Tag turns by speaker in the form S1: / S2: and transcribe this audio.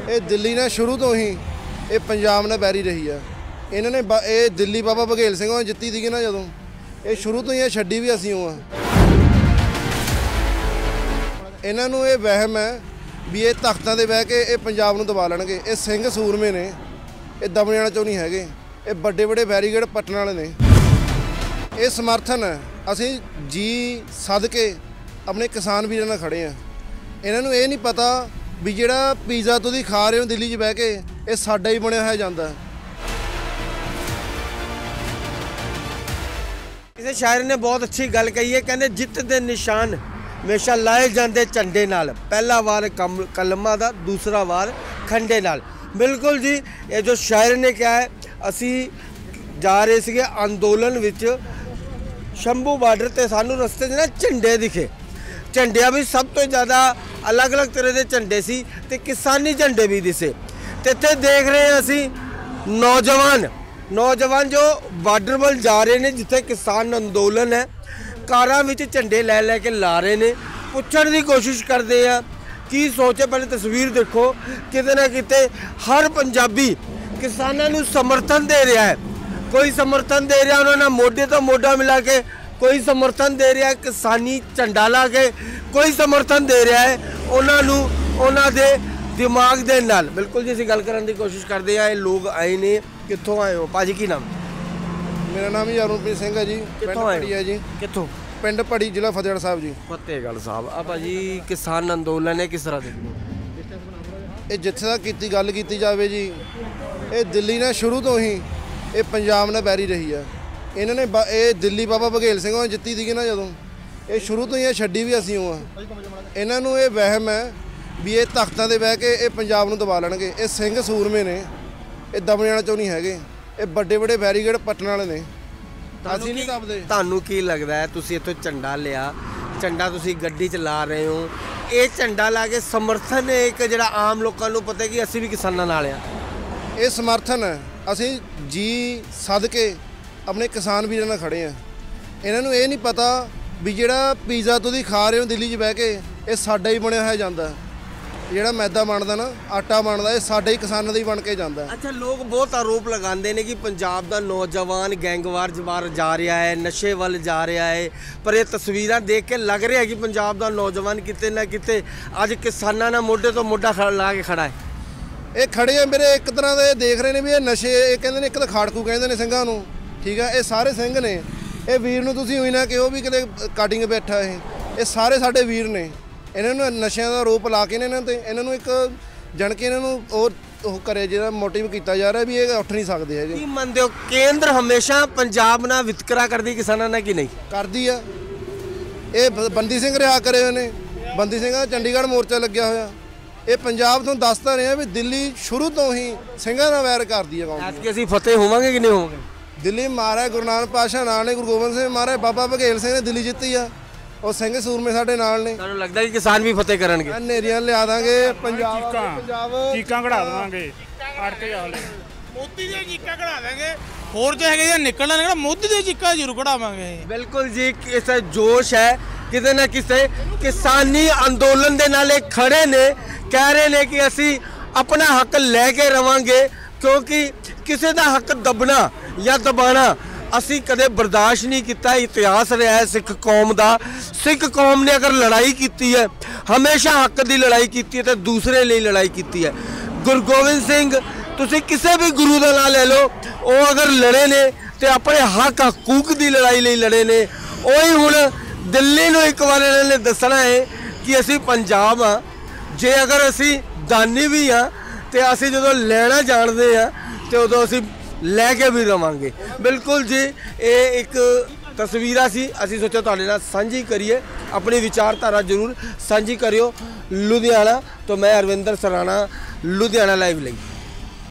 S1: ਇਹ ਦਿੱਲੀ ਨੇ ਸ਼ੁਰੂ ਤੋਂ ਹੀ ਇਹ ਪੰਜਾਬ ਨਾਲ ਬੈਰੀ ਰਹੀ ਆ। ਇਹਨਾਂ ਨੇ ਇਹ ਦਿੱਲੀ ਬਾਬਾ ਬਘੇਲ ਸਿੰਘ ਨੇ ਜਿੱਤੀ ਸੀਗੀ ਨਾ ਜਦੋਂ, ਇਹ ਸ਼ੁਰੂ ਤੋਂ ਹੀ ਇਹ ਛੱਡੀ ਵੀ ਅਸੀਂ ਉਹ ਆ। ਇਹਨਾਂ ਨੂੰ ਇਹ ਵਹਿਮ ਹੈ ਵੀ ਇਹ ਤਖਤਾਂ ਤੇ ਬਹਿ ਕੇ ਇਹ ਪੰਜਾਬ ਨੂੰ ਦਬਾ ਲੈਣਗੇ। ਇਹ ਸਿੰਘ ਸੂਰਮੇ ਨੇ, ਇਹ ਦਬਣੇ ਵਾਲੇ ਚੋਂ ਨਹੀਂ ਹੈਗੇ। ਇਹ ਵੱਡੇ ਵੱਡੇ ਬੈਰੀਗੇਡ ਪੱਟਣ ਵਾਲੇ ਨੇ। ਇਹ ਸਮਰਥਨ ਹੈ, ਅਸੀਂ ਜੀ ਸਦ ਕੇ ਆਪਣੇ ਕਿਸਾਨ ਵੀਰਾਂ ਨਾਲ ਖੜੇ ਆ। ਇਹਨਾਂ ਨੂੰ ਇਹ ਨਹੀਂ ਪਤਾ ਵੀ ਜਿਹੜਾ ਪੀਜ਼ਾ ਤੁਸੀਂ ਖਾ ਰਹੇ ਹੋ ਦਿੱਲੀ 'ਚ ਬਹਿ ਕੇ, ਇਹ ਸਾਡਾ ਹੀ ਬਣਿਆ ਹੋਇਆ ਜਾਂਦਾ।
S2: ਕਿਸੇ ਸ਼ਾਇਰ ਨੇ ਬਹੁਤ ਅੱਛੀ ਗੱਲ ਕਹੀ ਹੈ, ਕਹਿੰਦੇ ਜਿੱਤ ਦੇ ਨਿਸ਼ਾਨ ਹਮੇਸ਼ਾ ਲਾਏ ਜਾਂਦੇ ਝੰਡੇ ਨਾਲ। ਪਹਿਲਾ ਵਾਰ ਕਲਮਾਂ ਦਾ, ਦੂਸਰਾ ਵਾਰ ਖੰਡੇ ਨਾਲ। ਬਿਲਕੁਲ ਜੀ, ਇਹ ਜੋ ਸ਼ਾਇਰ ਨੇ ਕਿਹਾ ਹੈ। ਅਸੀਂ ਜਾ ਰਹੇ ਸੀਗੇ ਅੰਦੋਲਨ ਵਿੱਚ ਸ਼ੰਭੂ ਬਾਰਡਰ ਤੇ, ਸਾਨੂੰ ਰਸਤੇ 'ਚ ਨਾ ਝੰਡੇ ਦਿਖੇ। ਝੰਡਿਆਂ ਵੀ ਸਭ ਤੋਂ ਜ਼ਿਆਦਾ ਅਲੱਗ-ਅਲੱਗ ਤਰ੍ਹਾਂ ਦੇ ਝੰਡੇ ਸੀ ਤੇ ਕਿਸਾਨੀ ਝੰਡੇ ਵੀ ਦਿਸੇ। ਤੇ ਇੱਥੇ ਦੇਖ ਰਹੇ ਹਾਂ ਅਸੀਂ ਨੌਜਵਾਨ ਜੋ ਬਾਰਡਰ ਵੱਲ ਜਾ ਰਹੇ ਨੇ, ਜਿੱਥੇ ਕਿਸਾਨ ਅੰਦੋਲਨ ਹੈ। ਕਾਰਾਂ ਵਿੱਚ ਝੰਡੇ ਲੈ ਕੇ ਲਾ ਰਹੇ ਨੇ। ਪੁੱਛਣ ਦੀ ਕੋਸ਼ਿਸ਼ ਕਰਦੇ ਆ ਕੀ ਸੋਚੇ। ਪਹਿਲੇ ਤਸਵੀਰ ਦੇਖੋ, ਕਿਤੇ ਨਾ ਕਿਤੇ ਹਰ ਪੰਜਾਬੀ ਕਿਸਾਨਾਂ ਨੂੰ ਸਮਰਥਨ ਦੇ ਰਿਹਾ ਹੈ। ਕੋਈ ਸਮਰਥਨ ਦੇ ਰਿਹਾ ਉਹਨਾਂ ਨਾਲ ਮੋਢੇ ਤੋਂ ਮੋਢਾ ਮਿਲਾ ਕੇ, ਕੋਈ ਸਮਰਥਨ ਦੇ ਰਿਹਾ ਕਿਸਾਨੀ ਝੰਡਾ ਲਾ ਕੇ, ਕੋਈ ਸਮਰਥਨ ਦੇ ਰਿਹਾ ਹੈ ਉਹਨਾਂ ਨੂੰ ਉਹਨਾਂ ਦੇ ਦਿਮਾਗ ਦੇ ਨਾਲ। ਬਿਲਕੁਲ ਜੀ, ਅਸੀਂ ਗੱਲ ਕਰਨ ਦੀ ਕੋਸ਼ਿਸ਼ ਕਰਦੇ ਆ। ਇਹ ਲੋਕ ਆਏ ਨੇ, ਕਿੱਥੋਂ ਆਏ ਹੋ ਭਾਜੀ? ਕੀ ਨਾਮ?
S1: ਮੇਰਾ ਨਾਮ ਜੀ ਅਰੁਣਪ੍ਰੀਤ ਸਿੰਘ ਹੈ ਜੀ।
S2: ਕਿੱਥੋਂ ਆਏ
S1: ਹੈ ਜੀ?
S2: ਕਿੱਥੋਂ?
S1: ਪਿੰਡ ਪੜੀ, ਜ਼ਿਲ੍ਹਾ ਫਤਿਹਗੜ੍ਹ ਸਾਹਿਬ ਜੀ।
S2: ਫਤਿਹਗੜ੍ਹ ਸਾਹਿਬ। ਆ ਭਾਜੀ ਕਿਸਾਨ ਅੰਦੋਲਨ ਹੈ, ਕਿਸ ਤਰ੍ਹਾਂ ਦੇਖਦੇ ਹੋ?
S1: ਇਹ ਜਿੱਥੇ ਤੱਕ ਗੱਲ ਕੀਤੀ ਜਾਵੇ ਜੀ, ਇਹ ਦਿੱਲੀ ਨੇ ਸ਼ੁਰੂ ਤੋਂ ਹੀ ਇਹ ਪੰਜਾਬ ਨਾਲ ਬੈਰੀ ਰਹੀ ਆ। ਇਹਨਾਂ ਨੇ ਇਹ ਦਿੱਲੀ ਬਾਬਾ ਬਘੇਲ ਸਿੰਘ ਨੇ ਜਿੱਤੀ ਸੀਗੀ ਨਾ ਜਦੋਂ, ਇਹ ਸ਼ੁਰੂ ਤੋਂ ਹੀ ਇਹ ਛੱਡੀ ਵੀ ਅਸੀਂ ਉਹ ਆ। ਇਹਨਾਂ ਨੂੰ ਇਹ ਵਹਿਮ ਹੈ ਵੀ ਇਹ ਤਖਤਾਂ ਤੇ ਬਹਿ ਕੇ ਇਹ ਪੰਜਾਬ ਨੂੰ ਦਬਾ ਲੈਣਗੇ। ਇਹ ਸਿੰਘ ਸੂਰਮੇ ਨੇ, ਇਹ ਦਬਣੇ ਵਾਲੇ ਚੋਂ ਨਹੀਂ ਹੈਗੇ। ਇਹ ਵੱਡੇ ਵੱਡੇ ਬੈਰੀਗੇਡ ਪੱਟਣ ਵਾਲੇ ਨੇ। ਅਸੀਂ ਨਹੀਂ ਦਬਦੇ।
S2: ਤੁਹਾਨੂੰ ਕੀ ਲੱਗਦਾ ਹੈ, ਤੁਸੀਂ ਇੱਥੋਂ ਝੰਡਾ ਲਿਆ, ਝੰਡਾ ਤੁਸੀਂ ਗੱਡੀ 'ਚ ਲਾ ਰਹੇ ਹੋ, ਇਹ ਝੰਡਾ ਲਾ ਕੇ ਸਮਰਥਨ ਹੈ ਇੱਕ ਜਿਹੜਾ ਆਮ ਲੋਕਾਂ ਨੂੰ ਪਤਾ ਕਿ ਅਸੀਂ ਵੀ ਕਿਸਾਨਾਂ ਨਾਲ ਆ?
S1: ਇਹ ਸਮਰਥਨ ਹੈ, ਅਸੀਂ ਜੀ ਸਦ ਕੇ ਆਪਣੇ ਕਿਸਾਨ ਵੀਰਾਂ ਨਾਲ ਖੜੇ ਆ। ਇਹਨਾਂ ਨੂੰ ਇਹ ਨਹੀਂ ਪਤਾ ਵੀ ਜਿਹੜਾ ਪੀਜ਼ਾ ਤੁਸੀਂ ਖਾ ਰਹੇ ਹੋ ਦਿੱਲੀ 'ਚ ਬਹਿ ਕੇ, ਇਹ ਸਾਡਾ ਹੀ ਬਣਿਆ ਹੋਇਆ ਜਾਂਦਾ। ਜਿਹੜਾ ਮੈਦਾ ਬਣਦਾ ਨਾ, ਆਟਾ ਬਣਦਾ, ਇਹ ਸਾਡੇ ਹੀ ਕਿਸਾਨਾਂ ਦਾ ਹੀ ਬਣ ਕੇ ਜਾਂਦਾ।
S2: ਅੱਛਾ, ਲੋਕ ਬਹੁਤ ਆਰੋਪ ਲਗਾਉਂਦੇ ਨੇ ਕਿ ਪੰਜਾਬ ਦਾ ਨੌਜਵਾਨ ਗੈਂਗਵਾਰ ਜਵਾਰ ਜਾ ਰਿਹਾ ਹੈ, ਨਸ਼ੇ ਵੱਲ ਜਾ ਰਿਹਾ ਹੈ। ਪਰ ਇਹ ਤਸਵੀਰਾਂ ਦੇਖ ਕੇ ਲੱਗ ਰਿਹਾ ਕਿ ਪੰਜਾਬ ਦਾ ਨੌਜਵਾਨ ਕਿਤੇ ਨਾ ਕਿਤੇ ਅੱਜ ਕਿਸਾਨਾਂ ਨਾਲ ਮੋਢੇ ਤੋਂ ਮੋਢਾ ਲਾ ਕੇ ਖੜਾ ਹੈ।
S1: ਇਹ ਖੜੇ ਆ ਮੇਰੇ ਇੱਕ ਤਰ੍ਹਾਂ ਦੇ, ਦੇਖ ਰਹੇ ਨੇ ਵੀ ਇਹ ਨਸ਼ੇ, ਇਹ ਕਹਿੰਦੇ ਨੇ ਇੱਕ ਤਾਂ ਖਾੜਕੂ ਕਹਿੰਦੇ ਨੇ ਸਿੰਘਾਂ ਨੂੰ, ਠੀਕ ਆ। ਇਹ ਸਾਰੇ ਸਿੰਘ ਨੇ। ਇਹ ਵੀਰ ਨੂੰ ਤੁਸੀਂ ਹੋਈ ਨਾ ਕਿ ਉਹ ਵੀ ਕਿਤੇ ਕਾਟਿੰਗ ਬੈਠਾ। ਇਹ ਸਾਰੇ ਸਾਡੇ ਵੀਰ ਨੇ। ਇਹਨਾਂ ਨੂੰ ਨਸ਼ਿਆਂ ਦਾ ਆਰੋਪ ਲਾ ਕੇ ਇਹਨਾਂ ਨੂੰ ਇੱਕ ਜਣ ਕੇ ਇਹਨਾਂ ਨੂੰ ਉਹ ਕਰੇ, ਜਿਹੜਾ ਮੋਟਿਵ ਕੀਤਾ ਜਾ ਰਿਹਾ ਵੀ ਇਹ ਉੱਠ ਨਹੀਂ ਸਕਦੇ ਹੈਗੇ।
S2: ਕੀ ਮੰਨਦੇ ਹੋ, ਕੇਂਦਰ ਹਮੇਸ਼ਾ ਪੰਜਾਬ ਨਾਲ ਵਿਤਕਰਾ ਕਰਦੀ ਕਿਸਾਨਾਂ ਨਾਲ ਕਿ ਨਹੀਂ
S1: ਕਰਦੀ ਆ? ਇਹ ਬੰਦੀ ਸਿੰਘ ਰਿਹਾ ਕਰੇ ਹੋਏ ਨੇ। ਬੰਦੀ ਸਿੰਘ ਦਾ ਚੰਡੀਗੜ੍ਹ ਮੋਰਚਾ ਲੱਗਿਆ ਹੋਇਆ। ਇਹ ਪੰਜਾਬ ਤੋਂ ਦੱਸਦਾ ਰਿਹਾ ਵੀ ਦਿੱਲੀ ਸ਼ੁਰੂ ਤੋਂ ਹੀ ਸਿੰਘਾਂ ਨਾਲ ਵੈਰ ਕਰਦੀ ਹੈ।
S2: ਐਤਕੀ ਅਸੀਂ ਫਤਿਹ ਹੋਵਾਂਗੇ ਕਿ ਨਹੀਂ ਹੋਵਾਂਗੇ?
S1: ਦਿੱਲੀ ਮਹਾਰਾਜ ਗੁਰੂ ਨਾਨਕ ਪਾਤਸ਼ਾਹ ਨਾਲ ਨੇ, ਗੁਰੂ ਗੋਬਿੰਦ ਸਿੰਘ ਮਹਾਰਾਜ ਬਾਬਾ ਬਘੇਲ ਸਿੰਘ ਨੇ ਦਿੱਲੀ ਜਿੱਤੀ ਆ। ਉਹ ਸਿੰਘ ਸੂਰਮੇ ਸਾਡੇ ਨਾਲ ਨੇ।
S2: ਤੁਹਾਨੂੰ ਲੱਗਦਾ ਕਿ ਕਿਸਾਨ ਵੀ ਫਤਿਹ ਕਰਨਗੇ?
S1: ਹਨੇਰੀਆਂ ਲਿਆ ਦਾਂਗੇ ਪੰਜਾਬ
S3: ਚੀਕਾਂ ਕਢਾ ਦੇਵਾਂਗੇ। ਅੜ ਕੇ ਜਾ ਲੈ ਮੋਦੀ ਦੀਆਂ ਚੀਕਾਂ ਕਢਾ ਦਾਂਗੇ। ਹੋਰ ਜੇ ਹੈਗੇ ਨਿਕਲਣਾ ਨਿਕਲਣਾ, ਮੋਦੀ ਦੀਆਂ ਚੀਕਾਂ ਜ਼ਰੂਰ ਕਢਾਵਾਂਗੇ।
S2: ਬਿਲਕੁਲ ਜੀ, ਇਸ ਜੋਸ਼ ਹੈ ਕਿਤੇ ਨਾ ਕਿਤੇ। ਕਿਸਾਨੀ ਅੰਦੋਲਨ ਦੇ ਨਾਲ ਇਹ ਖੜੇ ਨੇ, ਕਹਿ ਰਹੇ ਨੇ ਕਿ ਅਸੀਂ ਆਪਣਾ ਹੱਕ ਲੈ ਕੇ ਰਵਾਂਗੇ, ਕਿਉਂਕਿ ਕਿਸੇ ਦਾ ਹੱਕ ਦਬਣਾ ਜਾਂ ਦਬਾਣਾ ਅਸੀਂ ਕਦੇ ਬਰਦਾਸ਼ਤ ਨਹੀਂ ਕੀਤਾ। ਇਤਿਹਾਸ ਰਿਹਾ ਹੈ ਸਿੱਖ ਕੌਮ ਦਾ। ਸਿੱਖ ਕੌਮ ਨੇ ਅਗਰ ਲੜਾਈ ਕੀਤੀ ਹੈ, ਹਮੇਸ਼ਾ ਹੱਕ ਦੀ ਲੜਾਈ ਕੀਤੀ ਹੈ ਤੇ ਦੂਸਰੇ ਲਈ ਲੜਾਈ ਕੀਤੀ ਹੈ। ਗੁਰੂ ਗੋਬਿੰਦ ਸਿੰਘ, ਤੁਸੀਂ ਕਿਸੇ ਵੀ ਗੁਰੂ ਦਾ ਨਾਂ ਲੈ ਲਓ, ਉਹ ਅਗਰ ਲੜੇ ਨੇ ਤੇ ਆਪਣੇ ਹੱਕ ਹਕੂਕ ਦੀ ਲੜਾਈ ਲਈ ਲੜੇ ਨੇ। ਉਹੀ ਹੁਣ ਦਿੱਲੀ ਨੂੰ ਇੱਕ ਵਾਰ ਇਹਨਾਂ ਨੇ ਦੱਸਣਾ ਹੈ ਕਿ ਅਸੀਂ ਪੰਜਾਬ ਆ। ਜੇ ਅਗਰ ਅਸੀਂ ਦਾਨੀ ਵੀ ਆ ਤੇ ਅਸੀਂ ਜਦੋਂ ਲੈਣਾ ਜਾਣਦੇ ਆ ਤੇ ਉਦੋਂ ਅਸੀਂ ਲੈ ਕੇ ਵੀ ਰਵਾਂਗੇ। ਬਿਲਕੁਲ ਜੀ, ਇਹ ਇੱਕ ਤਸਵੀਰਾਂ ਸੀ, ਅਸੀਂ ਸੋਚਿਆ ਤੁਹਾਡੇ ਨਾਲ ਸਾਂਝੀ ਕਰੀਏ। ਆਪਣੀ ਵਿਚਾਰਧਾਰਾ ਜ਼ਰੂਰ ਸਾਂਝੀ ਕਰਿਓ। ਲੁਧਿਆਣਾ ਤੋਂ ਮੈਂ ਅਰਵਿੰਦਰ ਸਰਾਣਾ, ਲੁਧਿਆਣਾ ਲਾਈਵ ਲਈ।